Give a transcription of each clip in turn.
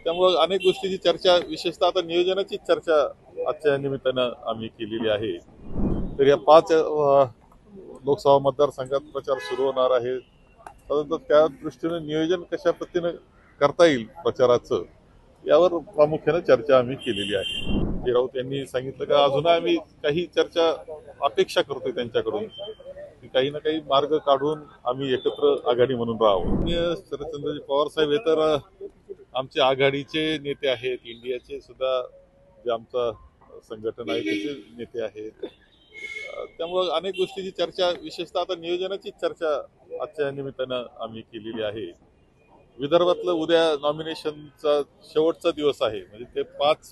त्यामुळे अनेक गोष्टीची चर्चा, विशेषतः आता नियोजनाची चर्चा आजच्या निमित्तानं आम्ही केलेली आहे. तर या 5 लोकसभा मतदारसंघात प्रचार सुरू होणार आहे. परंतु त्या दृष्टीने नियोजन कशा पद्धतीने करता येईल प्रचाराचं, यावर प्रामुख्याने चर्चा आम्ही केलेली आहे. राऊत यांनी सांगितलं की अजून आम्ही काही चर्चा अपेक्षा करतोय त्यांच्याकडून, की काही ना काही मार्ग काढून आम्ही एकत्र आघाडी म्हणून राहावं. शरदचंद्रजी पवार साहेब हे तर आमचे आघाडीचे नेते आहेत, इंडियाचे सुद्धा जे आमचा संघटन आहे त्याचे नेते आहेत. त्यामुळे अनेक गोष्टीची चर्चा, विशेषतः आता नियोजनाची चर्चा आजच्या निमित्तानं आम्ही केलेली आहे. विदर्भातलं उद्या नॉमिनेशनचा शेवटचा दिवस आहे. म्हणजे ते 5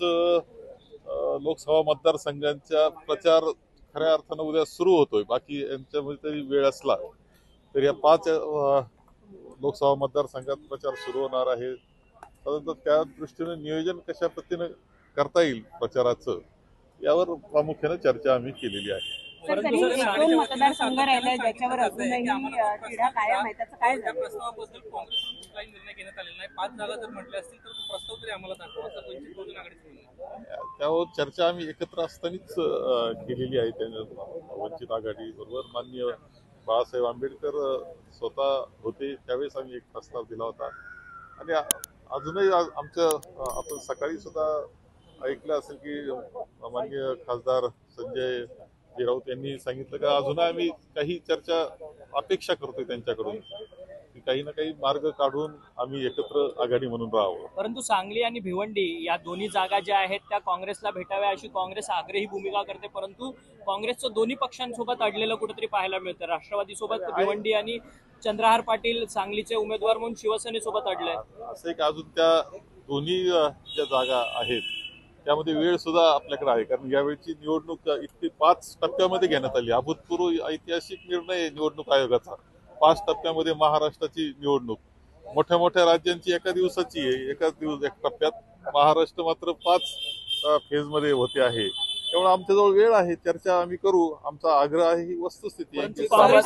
लोकसभा मतदारसंघांचा प्रचार खऱ्या अर्थानं उद्या सुरू होतोय. बाकी यांच्यामध्ये तरी वेळ असला तर या 5 लोकसभा मतदारसंघात प्रचार सुरू होणार आहे. परंतु त्या दृष्टीने नियोजन कशा पद्धतीने करता येईल प्रचाराचं, यावर प्रामुख्याने चर्चा आम्ही केलेली आहे. तरी 1-2 मतदारसंघ राहिले ज्याच्यावर अजूनही तिढा कायम आहे, त्याचं काय झालं? प्रस्तावाबद्दल काँग्रेसकडून कुठलाही निर्णय घेण्यात आलेला नाही. 5 जागा जर म्हटले असतील तर तो प्रस्ताव तरी आम्हाला दाखवा, असं वंचित बहुजन आघाडीचं म्हणणं आहे. त्यावर चर्चा आम्ही एकत्र असतानाच केलेली आहे. वंचित आघाडी बरोबर माननीय बाळासाहेब आंबेडकर स्वतः होते त्यावेळेस आम्ही एक प्रस्ताव दिला होता. आणि अजूनही आमचं आपण सकाळी सुद्धा ऐकलं असेल की माननीय खासदार संजय राऊत यांनी सांगितलं की अजून आम्ही काही चर्चा अपेक्षा करतोय त्यांच्याकडून, की काही ना काही मार्ग काढून आम्ही एकत्र आघाडी म्हणून राहावं. परंतु सांगली आणि भिवंडी या दोन्ही जागा ज्या आहेत त्या काँग्रेसला भेटाव्या अशी काँग्रेस आग्रही भूमिका करते. परंतु काँग्रेसचं दोन्ही पक्षांसोबत अडलेलं कुठेतरी पाहायला मिळतं. राष्ट्रवादीसोबत भिवंडी आणि चंद्रहार पाटील सांगलीचे उमेदवार म्हणून शिवसेनेसोबत अडलंय. असं एक अजून त्या दोन्ही ज्या जागा आहेत त्यामध्ये वेळ सुद्धा आपल्याकडे आहे. कारण यावेळची निवडणूक इतकी 5 टप्प्यामध्ये घेण्यात आली. अभूतपूर्व ऐतिहासिक निर्णय निवडणूक आयोगाचा. 5 टप्प्यामध्ये महाराष्ट्राची निवडणूक, मोठ्या मोठ्या राज्यांची एका दिवसाची आहे, एक टप्प्यात. महाराष्ट्र मात्र 5 फेजमध्ये होते आहे. त्यामुळे आमच्याजवळ वेळ आहे, चर्चा आम्ही करू. आमचा आग्रह आहे, ही वस्तुस्थिती आहे. काँग्रेस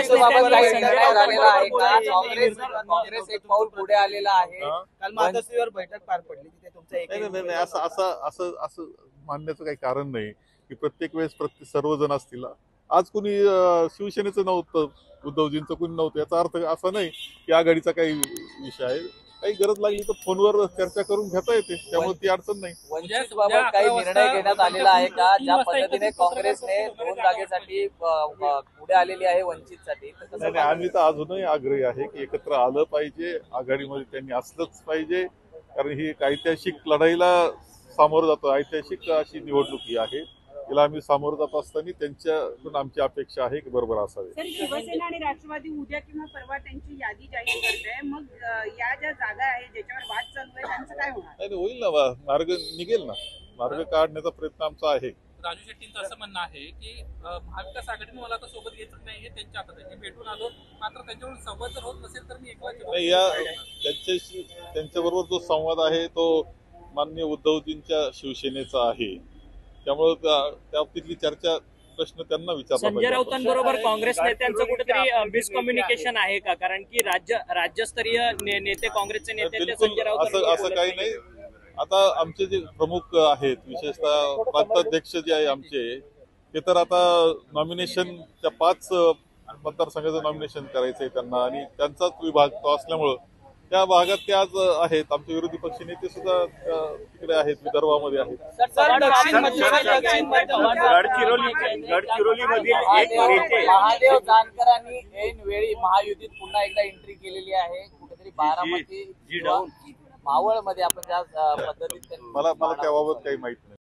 एक पाऊल पुढे आलेला आहे. काल मातोश्रीवर बैठक पार पडली, तिथे तुमचं नाही असं मानण्याचं काही कारण नाही की प्रत्येक वेळेस सर्वजण असतील. आज कुणी शिवसेनेचं नव्हतं, उद्धवजींचं कुणी नव्हतं, याचा अर्थ असा नाही की आघाडीचा काही विषय आहे. काही गरज लागली तर फोनवर चर्चा करून घेता येते, त्यामुळे ती अडचण नाही. वंचित बाबत काही निर्णय घेण्यात आलेला आहे का? ज्या पद्धतीने काँग्रेसने 2 जागेसाठी पुढे आलेली आहे वंचितसाठी, नाही आम्ही तर अजूनही आग्रही आहे की एकत्र आलं पाहिजे, आघाडीमध्ये त्यांनी असलंच पाहिजे. कारण ही एक ऐतिहासिक लढाईला सामोरं जातो. ऐतिहासिक अशी निवडणूक ही आहे, तिला आम्ही सामोरं जात असताना त्यांच्याकडून आमची अपेक्षा आहे की बरोबर असावे. सर, शिवसेना आणि राष्ट्रवादी उद्या किंवा परवा त्यांची यादी जाहीर करते. मग या ज्या जागा आहेत ज्याच्यावर वाद चालू आहे त्यांचं काय होणार? नाही होईल ना, मार्ग निघेल ना. मार्ग काढण्याचा प्रयत्न आमचा आहे. राजू शेट्टींचं असं म्हणणं आहे की महाविकास आघाडीने मला आता सोबत घ्यायचं नाही, हे त्यांच्या हातात आहे. मी भेटून आलो, मात्र त्यांच्याकडून संवाद जर होत नसेल तर मी नाही, त्यांच्याबरोबर जो संवाद आहे तो माननीय उद्धवजींच्या शिवसेनेचा आहे. त्यामुळे त्या बाबतीतली चर्चा, प्रश्न त्यांना विचारला पाहिजे. संजय राऊतांबरोबर काँग्रेस नेत्यांचं कुठेतरी मिसकम्युनिकेशन आहे का? कारण की राज्यस्तरीय नेते, काँग्रेसचे नेते संजय राऊत असं काही नाही. आता आमचे जे प्रमुख आहेत, विशेषतः प्रांताध्यक्ष जे आहे आमचे, ते तर आता नॉमिनेशनच्या 5 मतदारसंघाचं नॉमिनेशन करायचंय त्यांना, आणि त्यांचाच विभाग तो असल्यामुळं त्या भागात ते आज आहेत. आमचे विरोधी पक्ष नेते सुद्धा तिकडे आहेत, विदर्भामध्ये आहेत. महादेव जानकरांनी ऐन वेळी महायुतीत पुन्हा एकदा एंट्री केलेली आहे. कुठेतरी बारामती मावळ मध्ये आपण ज्या पद्धतीने मला त्याबाबत काही माहिती नाही.